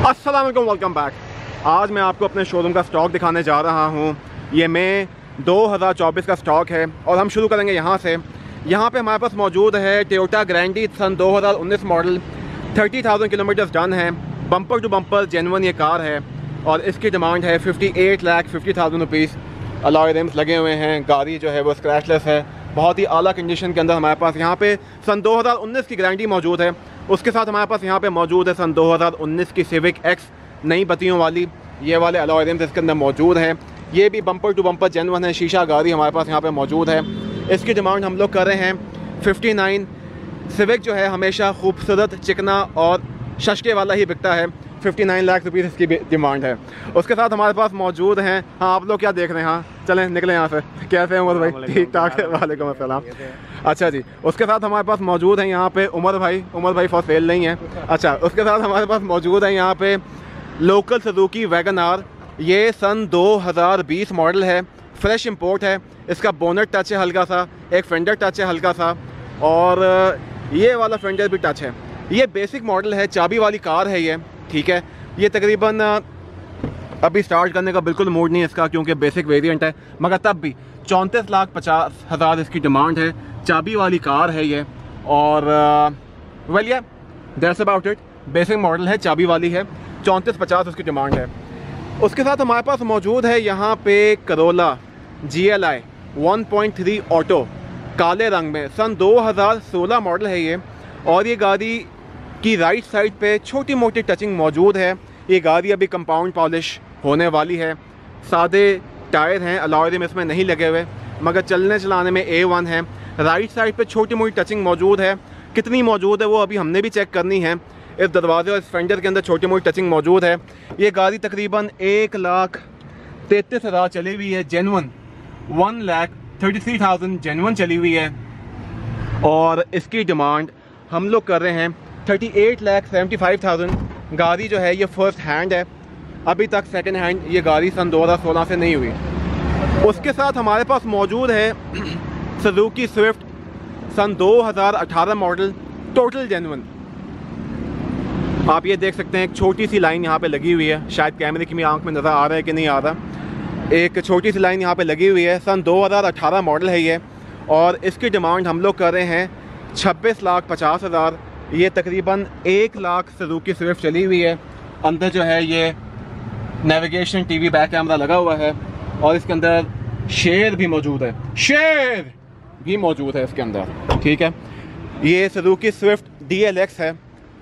अस्सलाम वालेकुम, welcome back. आज मैं आपको अपने शोरूम का स्टॉक दिखाने जा रहा हूँ। ये मई 2024 का स्टॉक है और हम शुरू करेंगे यहाँ से। यहाँ पे हमारे पास मौजूद है टोयोटा ग्रैंडी सन 2019 मॉडल, 30,000 किलोमीटर डन है। बम्पर टू बम्पर जेन्युइन ये कार है और इसकी डिमांड है 58,50,000 रुपीज़। अलॉय रिम्स लगे हुए हैं, गाड़ी जो है वो स्क्रैचलेस है, बहुत ही आला कंडीशन के अंदर हमारे पास यहाँ पे सन 2019 की गारंटी मौजूद है। उसके साथ हमारे पास यहाँ पे मौजूद है सन 2019 की सिविक एक्स नई बत्तियों वाली, ये वाले अलॉय रिम्स इसके अंदर मौजूद है। ये भी बम्पर टू बम्पर जेन्युइन है, शीशा गाड़ी हमारे पास यहाँ पे मौजूद है। इसकी डिमांड हम लोग कर रहे हैं 59। सिविक जो है हमेशा खूबसूरत, चिकना और शशके वाला ही बिकता है। 59 लाख रुपीज़ इसकी डिमांड है। उसके साथ हमारे पास मौजूद हैं, हाँ आप लोग क्या देख रहे हैं, हाँ चलें निकलें यहाँ से। कैसे हैं उमर भाई? ठीक ठाक है, वालेकुम अस्सलाम। अच्छा जी, उसके साथ हमारे पास मौजूद हैं यहाँ पे उमर भाई फॉर सेल नहीं है। अच्छा, उसके साथ हमारे पास मौजूद है यहाँ पे लोकल सुजुकी वैगन आर। ये सन 2020 मॉडल है, फ्रेश इंपोर्ट है। इसका बोनट टच है हल्का सा, एक फेंडर टच है हल्का सा और ये वाला फेंडर भी टच है। ये बेसिक मॉडल है, चाबी वाली कार है ये, ठीक है। ये तकरीबन अभी स्टार्ट करने का बिल्कुल मूड नहीं है इसका, क्योंकि बेसिक वेरिएंट है, मगर तब भी 34,50,000 इसकी डिमांड है। चाबी वाली कार है ये और वेल या that's about it. Basic model है, चाबी वाली है, 34,50 उसकी डिमांड है। उसके साथ हमारे पास मौजूद है यहाँ पे करोला GLI 1.3 ऑटो, काले रंग में, सन 2016 मॉडल है ये। और ये गाड़ी की राइट साइड पे छोटी मोटी टचिंग मौजूद है। ये गाड़ी अभी कंपाउंड पॉलिश होने वाली है। सादे टायर हैं, अलॉय रिम इसमें नहीं लगे हुए, मगर चलने चलाने में A1 है। राइट साइड पे छोटी मोटी टचिंग मौजूद है, कितनी मौजूद है वो अभी हमने भी चेक करनी है। इस दरवाजे और इस फेंडर के अंदर छोटी मोटी टचिंग मौजूद है। ये गाड़ी तकरीबन 1,33,000 चली हुई है, जेन्युइन 1,33,000 जेन्युइन चली हुई है। और इसकी डिमांड हम लोग कर रहे हैं 38,75,000। गाड़ी जो है ये फर्स्ट हैंड है, अभी तक सेकंड हैंड ये गाड़ी सन 2016 से नहीं हुई। उसके साथ हमारे पास मौजूद है सुजुकी स्विफ्ट सन 2018 मॉडल, टोटल जेन्युइन। आप ये देख सकते हैं एक छोटी सी लाइन यहाँ पे लगी हुई है, शायद कैमरे की आंख में नज़र आ रहा है कि नहीं आ रहा। एक छोटी सी लाइन यहाँ पे लगी हुई है, सन 2018 मॉडल है ये। और इसकी डिमांड हम लोग कर रहे हैं 26,50,000। ये तकरीबन 1 लाख सुजुकी स्विफ्ट चली हुई है। अंदर जो है ये नेविगेशन TV बैक कैमरा लगा हुआ है और इसके अंदर शेर भी मौजूद है, शेर भी मौजूद है इसके अंदर, ठीक है। ये सुजुकी स्विफ्ट DLX है,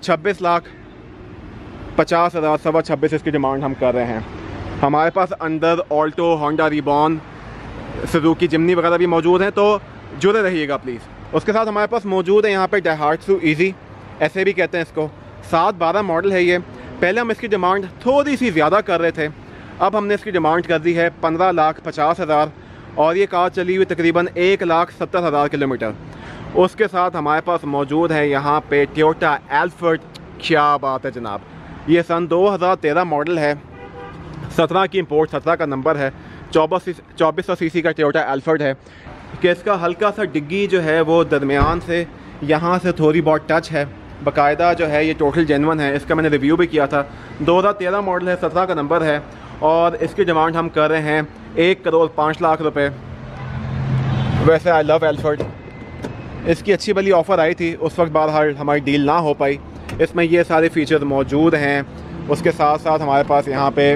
26,50,000, 26,25 इसकी डिमांड हम कर रहे हैं। हमारे पास अंदर ऑल्टो, होंडा रिबॉन, सुजुकी जिम्नी वगैरह भी मौजूद हैं, तो जुड़े रहिएगा प्लीज़। उसके साथ हमारे पास मौजूद है यहाँ पे डाइहात्सू ईजी, ऐसे भी कहते हैं इसको, 7/12 मॉडल है ये। पहले हम इसकी डिमांड थोड़ी सी ज़्यादा कर रहे थे, अब हमने इसकी डिमांड कर दी है 15,50,000 और ये कार चली हुई तकरीबन 1,70,000 किलोमीटर। उसके साथ हमारे पास मौजूद है यहाँ पे टोयोटा एल्फर्ड। क्या बात है जनाब, ये सन 2013 मॉडल है, 17 की इंपोर्ट, 17 का नंबर है, 2400 सीसी का टोयोटा एल्फर्ड है। कि इसका हल्का सा डिग्गी जो है वो दरमियान से यहाँ से थोड़ी बहुत टच है, बाकायदा जो है ये टोटल जेन्युइन है। इसका मैंने रिव्यू भी किया था। 2013 मॉडल है, 17 का नंबर है और इसकी डिमांड हम कर रहे हैं 1,05,00,000 रुपये। वैसे आई लव एल्फर्ड, इसकी अच्छी भली ऑफ़र आई थी, उस वक्त बहरहाल हमारी डील ना हो पाई। इसमें ये सारे फीचर्स मौजूद हैं। उसके साथ साथ हमारे पास यहाँ पे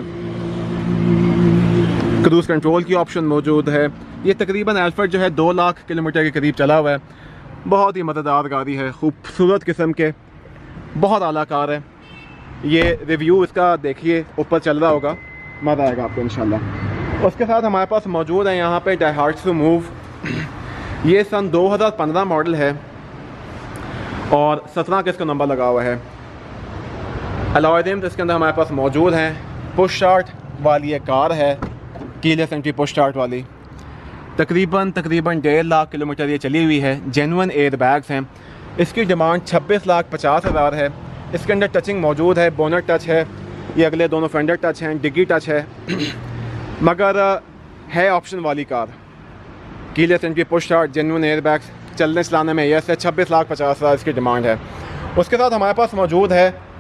क्रूज़ कंट्रोल की ऑप्शन मौजूद है। ये तकरीबन एल्फर्ड जो है 2 लाख किलोमीटर के करीब चला हुआ है। बहुत ही मज़ेदार गाड़ी है, खूबसूरत किस्म के, बहुत आला कार है। ये रिव्यू इसका देखिए, ऊपर चल रहा होगा, मज़ा आएगा आपको इंशाल्लाह। उसके साथ हमारे पास मौजूद है यहाँ पे डाइहात्सू मूव। ये सन 2015 मॉडल है और 17 का इसका नंबर लगा हुआ है। अलॉय रिम्स इसके अंदर हमारे पास मौजूद हैं। पुश स्टार्ट वाली ये कार है, कीलेस एंट्री पुश स्टार्ट वाली। तकरीबन 1.5 लाख किलोमीटर ये चली हुई है। जेन्युइन एयर बैग्स हैं। इसकी डिमांड 26,50,000 है। इसके अंदर टचिंग मौजूद है, बोनट टच है, ये अगले दोनों फेंडर टच हैं, डिग्गी टच है, मगर है ऑप्शन वाली car. Keyless entry push start, genuine air bags, चलने चलाने में यस है। 26,50,000 इसकी डिमांड है। उसके साथ हमारे पास मौजूद है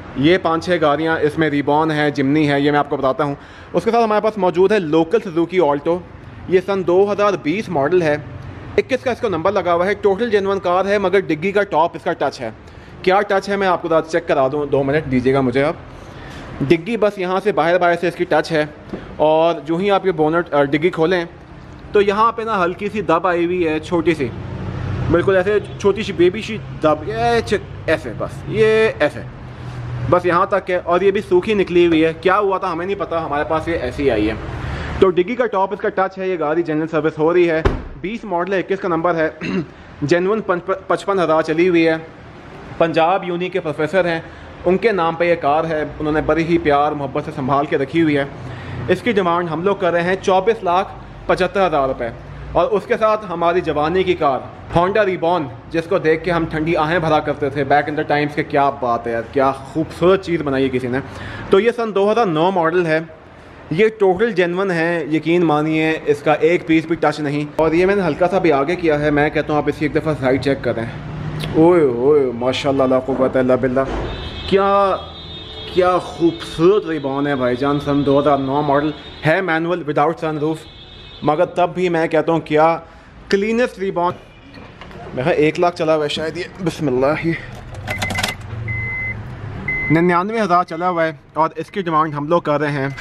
ये 5-6 गाड़ियाँ इसमें रिबॉन है, जिमनी है, ये मैं आपको बताता हूँ। उसके साथ हमारे पास मौजूद है लोकल सुजुकी ऑल्टो। ये सन 2020 मॉडल है, 21 का इसका नंबर लगा हुआ है। टोटल जेन्युइन कार है, मगर डिग्गी का टॉप इसका टच है। क्या टच है मैं आपको चेक करा दूँ, 2 मिनट दीजिएगा मुझे। आप डिग्गी बस यहाँ से बाहर से इसकी टच है, और जो ही आप ये बोनट डिग्गी खोलें तो यहाँ पे ना हल्की सी दब आई हुई है, छोटी सी, बिल्कुल ऐसे छोटी सी बेबी सी दब, ये ऐसे बस, ये ऐसे बस यहाँ तक है, और ये भी सूखी निकली हुई है। क्या हुआ था हमें नहीं पता, हमारे पास ये ऐसी आई है। तो डिग्गी का टॉप इसका टच है। ये गाड़ी जनरल सर्विस हो रही है, 20 मॉडल है, 21 का नंबर है, जेन्युइन 55,000 चली हुई है। पंजाब यूनी के प्रोफेसर हैं, उनके नाम पे ये कार है, उन्होंने बड़ी ही प्यार मोहब्बत से संभाल के रखी हुई है। इसकी डिमांड हम लोग कर रहे हैं 24,75,000 रुपये, और उसके साथ हमारी जवानी की कार होंडा रिबॉन, जिसको देख के हम ठंडी आहें भरा करते थे बैक इन द टाइम्स के। क्या बात है यार, क्या खूबसूरत चीज़ बनाई है किसी ने। तो ये सन 2009 मॉडल है, ये टोटल जेन्युइन है, यकीन मानिए इसका एक पीस भी टच नहीं। और ये मैंने हल्का सा भी आगे किया है, मैं कहता हूँ आप इसकी एक दफ़ा साइड चेक करें। ओए ओए माशाल्लाह ला कुव्वत इल्ला बिल्लाह, क्या खूबसूरत रिबॉन है भाईजान। सन 2009 मॉडल है, मैनुअल विदाउट सनरूफ, मगर तब भी मैं कहता हूँ क्या क्लीनेस्ट रिबॉन। मैं 1 लाख चला हुआ है शायद ये, बिस्मिल्लाह, 99,000 चला हुआ है, और इसकी डिमांड हम लोग कर रहे हैं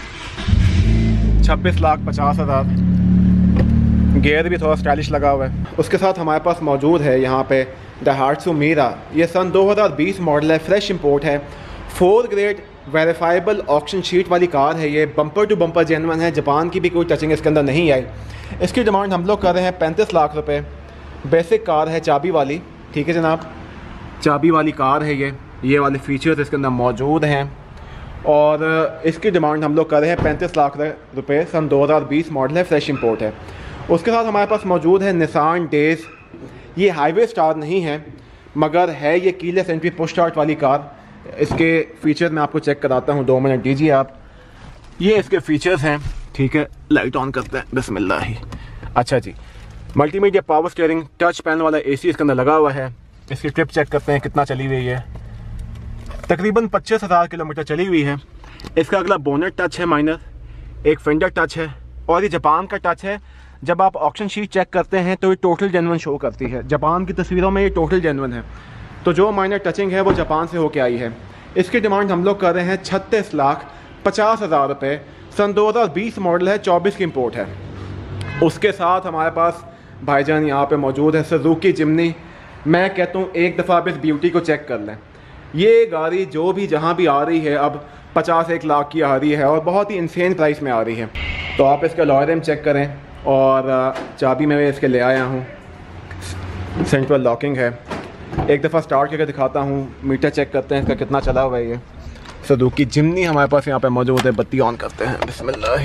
26,50,000। गेयर भी थोड़ा स्टाइलिश लगा हुआ है। उसके साथ हमारे पास मौजूद है यहाँ पे दाइहात्सू मीरा। ये सन 2020 मॉडल है, फ्रेश इंपोर्ट है, 4 ग्रेड वेरीफाइबल ऑक्शन शीट वाली कार है। ये बम्पर टू बम्पर जेन्युइन है, जापान की भी कोई टचिंग इसके अंदर नहीं आई। इसकी डिमांड हम लोग कर रहे हैं 35 लाख रुपए। बेसिक कार है, चाबी वाली, ठीक है जनाब, चाबी वाली कार है ये वाले फीचर्स इसके अंदर मौजूद हैं, और इसकी डिमांड हम लोग कर रहे हैं 35 लाख रुपए। सन 2020 मॉडल है, फ्रेश इंपोर्ट है। उसके साथ हमारे पास मौजूद है निसान डेज। ये हाईवे स्टार नहीं है, मगर है ये कीलेस एंट्री पुश स्टार्ट वाली कार। इसके फीचर मैं आपको चेक कराता हूँ, 2 मिनट दीजिए आप। ये इसके फीचर्स हैं, ठीक है, लाइट ऑन करते हैं, बिस्मिल्लाह ही। अच्छा जी, multimedia power steering, touch panel वाला एसी इसके अंदर लगा हुआ है। इसकी ट्रिप चेक करते हैं कितना चली हुई है, तकरीबन 25,000 किलोमीटर चली हुई है। इसका अगला बोनेट टच है माइनर, एक फेंडर टच है, और ये जापान का टच है। जब आप ऑक्शन शीट चेक करते हैं तो ये टोटल जेन्युइन शो करती है, जापान की तस्वीरों में ये टोटल जेन्युइन है। तो जो माइनर टचिंग है वो जापान से होके आई है। इसकी डिमांड हम लोग कर रहे हैं 36,50,000 रुपये। सन 2020 मॉडल है, 24 की इम्पोर्ट है। उसके साथ हमारे पास भाईजान यहाँ पे मौजूद है सुजुकी जिमनी। मैं कहता हूँ एक दफ़ा आप इस ब्यूटी को चेक कर लें। ये गाड़ी जो भी जहाँ भी आ रही है अब 50-1 लाख की आ रही है, और बहुत ही इंसेन प्राइस में आ रही है। तो आप इसका लॉयरम चेक करें, और चाबी मैं इसके ले आया हूँ, सेंट्रल लॉकिंग है। एक दफ़ा स्टार्ट करके दिखाता हूँ, मीटर चेक करते हैं इसका कितना चला हुआ है। ये सुजुकी जिमनी हमारे पास यहाँ पे मौजूद है। बत्ती ऑन करते हैं, बिस्मिल्लाह।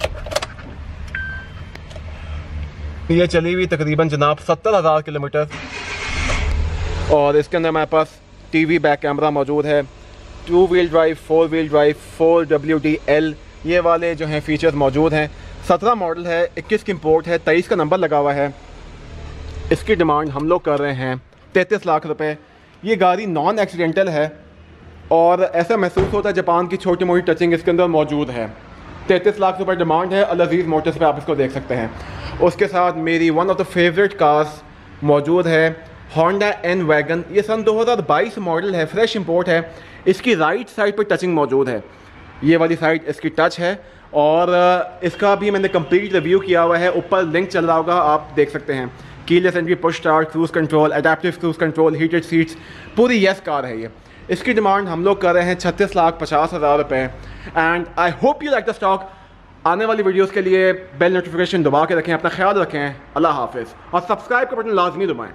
ये चली हुई तकरीबन जनाब 70,000 किलोमीटर, और इसके अंदर हमारे पास टीवी बैक कैमरा मौजूद है, 2 wheel drive, 4 wheel drive, 4WD-L, ये वाले जो हैं फीचर्स मौजूद हैं। 17 मॉडल है, 21 की इम्पोर्ट है, 23 का नंबर लगा हुआ है। इसकी डिमांड हम लोग कर रहे हैं 33 लाख रुपए। ये गाड़ी नॉन एक्सीडेंटल है, और ऐसा महसूस होता है जापान की छोटी मोटी टचिंग इसके अंदर मौजूद है। 33 लाख रुपए डिमांड है। अल-अज़ीज़ मोटर्स पे आप इसको देख सकते हैं। उसके साथ मेरी one of the favourite cars मौजूद है, होंडा एन वैगन। ये सन 2022 मॉडल है, फ्रेश इंपोर्ट है। इसकी राइट साइड पर टचिंग मौजूद है, ये वाली साइड इसकी टच है, और इसका भी मैंने कंप्लीट रिव्यू किया हुआ है, ऊपर लिंक चल रहा होगा, आप देख सकते हैं। Keyless entry, push start, cruise control, adaptive cruise control, heated seats, पूरी यस कार है ये। इसकी डिमांड हम लोग कर रहे हैं 36,50,000 रुपये। And I hope you like the stock. आने वाली वीडियोस के लिए बेल नोटिफिकेशन दबा के रखें। अपना ख्याल रखें। अल्लाह हाफिज़, और सब्सक्राइब का बटन लाजमी दबाएं।